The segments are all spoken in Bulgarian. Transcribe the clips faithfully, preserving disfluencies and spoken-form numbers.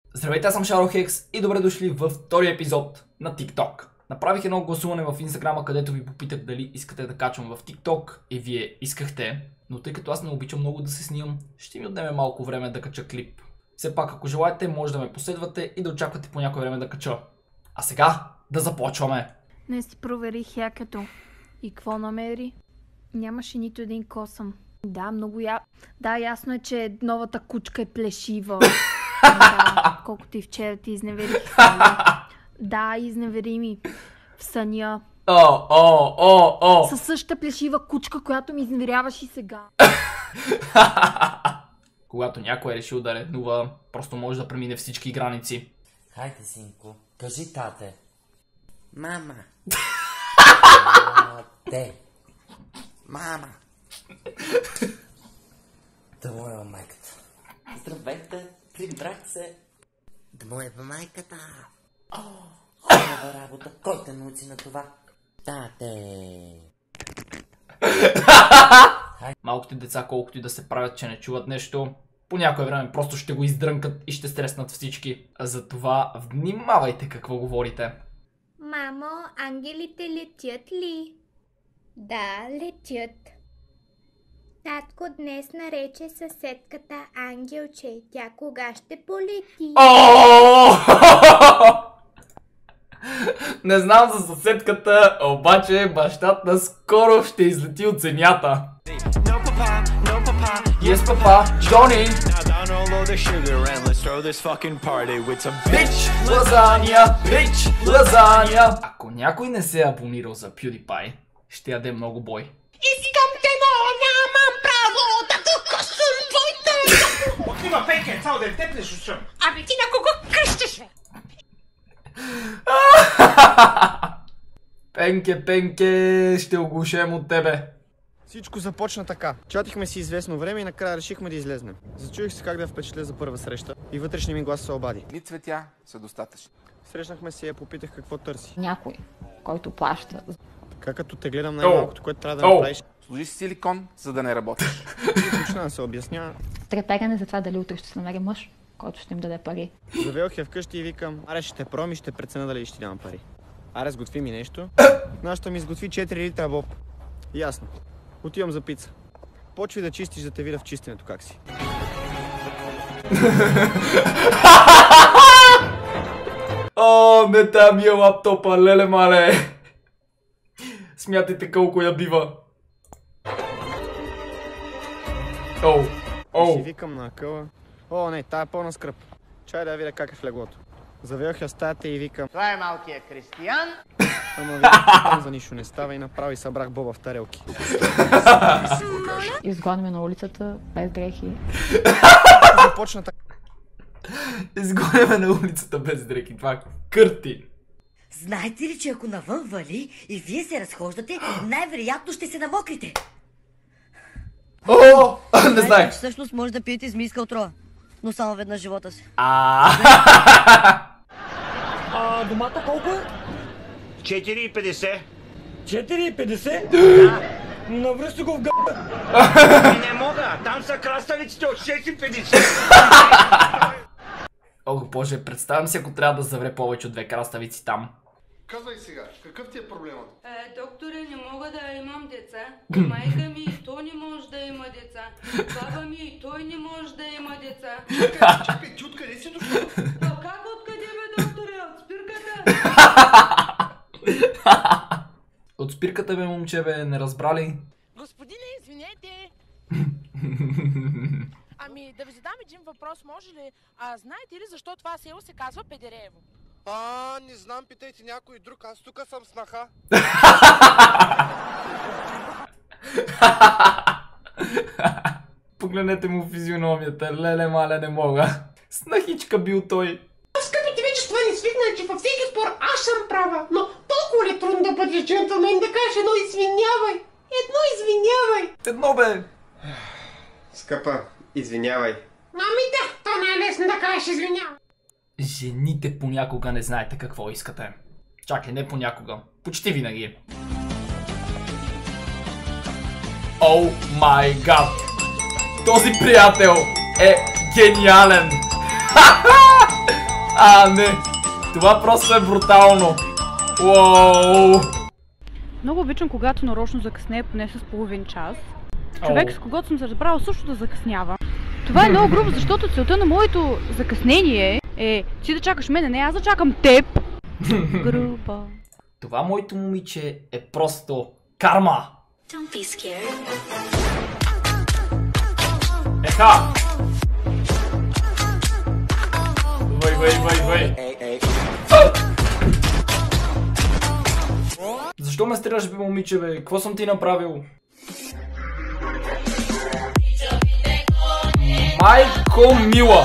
Здравейте, аз съм Shadowhex и добре дошли във втория епизод на TikTok. Направих едно гласуване в Инстаграма, където ви попитах дали искате да качвам в TikTok и вие искахте, но тъй като аз не обичам много да се снимам, ще ми отнеме малко време да кача клип. Все пак, ако желаете, може да ме последвате и да очаквате по някое време да кача. А сега да започваме! Днес си проверих якето. И какво намери? Нямаше нито един косъм. Да, много я... Да, ясно е, че новата кучка е плешива. Да, колкото и вчера ти изневерих. Да, изневери ми. В съня. О, о, о, о! Със същата плешива кучка, която ми изневеряваш и сега. Когато някой е решил да ревнува, просто може да премине всички граници. Хайде, синко, кажи тате. Мама. Тате. Мама. Да му е майката. Здравейте, прибрах се. Да му е майката. О, хубава работа. Кой те научи на това? Тате. Малките деца, колкото и да се правят, че не чуват нещо, по някое време просто ще го издрънкат и ще стреснат всички. Затова внимавайте какво говорите. Мамо, ангелите летят ли? Да, летят. Татко днес нарече съседката ангелче. Тя кога ще полети? Не знам за съседката, обаче бащата скоро ще излети от земята. Yes, папа, Джони! Бич, лазания, бич, лазания! Ако някой не се е абонирал за PewDiePie, ще яде много бой. Искам те, но нямам право да го късам твоите! Отива Пенке, цял ден те плешушам. Абе ти на кого кръщаш, бе? Пенке, Пенке, ще оглушем от тебе. Всичко започна така. Чатихме си известно време и накрая решихме да излезнем. Зачуих се как да я впечатля за първа среща и вътрешния ми глас се обади. Ни цветя са достатъчни. Срещнахме се и я попитах какво търси. Някой, който плаща. Така като те гледам най-малкото, което трябва да О! направиш. Служи си силикон, за да не работиш. Почна да се обясня. Треперене за това дали утре ще се намери мъж, който ще им даде пари. Завелох я вкъщи и викам, аре ще те проми, ще преценя дали ще ти дам пари. Аре сготви ми нещо. Нашата ми сготви четири литра боб. Ясно. Отивам за пица. Почви да чистиш, да те видя в чистенето как си. О, не там ми е лаптопа, леле мале. Смятайте колко я бива. Оу, И оу. си викам на акъла. О, не, тая е пълна скръп. Чай да я видя как е в леглото. Завелох я стаята и викам. Това е малкият Кристиян. Ама видях, че там за нищо не става и направи събрах боба в тарелки. Изгонваме на улицата, без дрехи. Започна така. Изгоняме на улицата без дрехи. Това кърти. Знаете ли, че ако навън вали и вие се разхождате, най-вероятно ще се намокрите? О, не Знаете ли, знаех. че всъщност може да пиете змийска отрова, но само веднъж в живота си. А. А домата колко е? четири и петдесет. четири и петдесет? Навръщи го в гъба. Не мога, там са краставиците от шест и петдесет. О, боже, представям си, ако трябва да завре повече от две краставици там. Казвай сега, какъв ти е проблемът? Е, докторе, не мога да имам деца. Майка ми и то не може да има деца. Баба ми и той не може да има деца. Чакай, чакай, ти откъде си дошла? А как откъде бе, докторе? От спирката? От спирката бе, момче, бе, не разбрали? Господине, извинете. Ами, да ви задам един въпрос, може ли? А знаете ли защо това село се казва Педереево? А, не знам, питайте някой друг, аз тук съм снаха. Погледнете му физиономията, леле мале, не мога. Снахичка бил той. Скъпите вечества не свикнали, че във всеки спор аз съм права, но толкова ли трудно да бъдеш джентълмен да кажеш едно извинявай? Едно извинявай! Едно бе. Скъпа, извинявай. Ами да, то не е лесно да кажеш извинявай. Жените понякога не знаете какво искате. Чакай, не понякога. Почти винаги. О май гад! Този приятел е гениален! А, не. Това просто е брутално. Уоу. Много обичам, когато нарочно закъснее поне с половин час. Човек, с когото съм се разбрала също да закъснява. Това е много грубо, защото целта на моето закъснение е ти да чакаш мене, не аз да чакам теб. Грубо. Това моето момиче е просто карма. Еха! Въй, въй, въй, въй. Защо ме стреляш, бе, момиче, бе? Какво съм ти направил? Майко мила!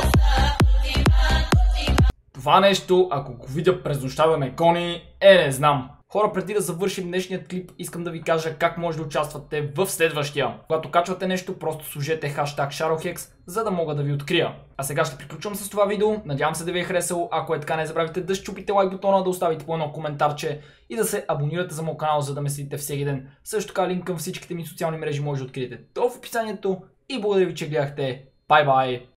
Това нещо, ако го видя през нощта да ме гони, е, не знам. Хора, преди да завършим днешният клип, искам да ви кажа как може да участвате в следващия. Когато качвате нещо, просто служете хаштаг ShadowHex, за да мога да ви открия. А сега ще приключвам с това видео. Надявам се да ви е харесало. Ако е така, не забравяйте да щупите лайк бутона, да оставите по едно коментарче и да се абонирате за моят канал, за да ме следите всеки ден. Също така линк към всичките ми социални мрежи може да откриете долу в описанието. И благодаря ви, че гледахте. Бай-бай!